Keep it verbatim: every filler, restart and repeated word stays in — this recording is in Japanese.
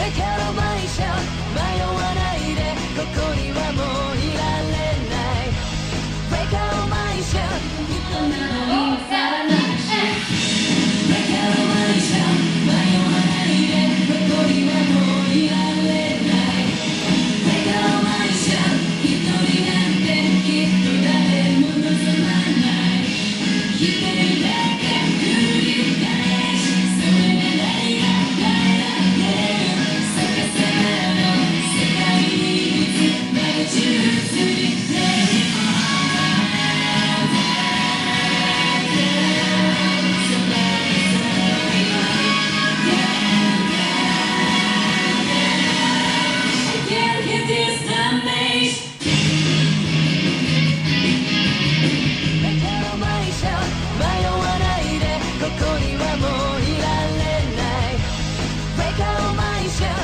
から毎社迷わないでここにはもういられないこれから毎社人なのにさらないしこれから毎社迷わないでここにはもういられないこれから毎社一人なんてきっと誰も望まない一人だけ繰り返しそれが何が変えられる逆さまの世界にいつまで宙づりCan't hit this damage だから毎社迷わないでここにはもういられないだから毎社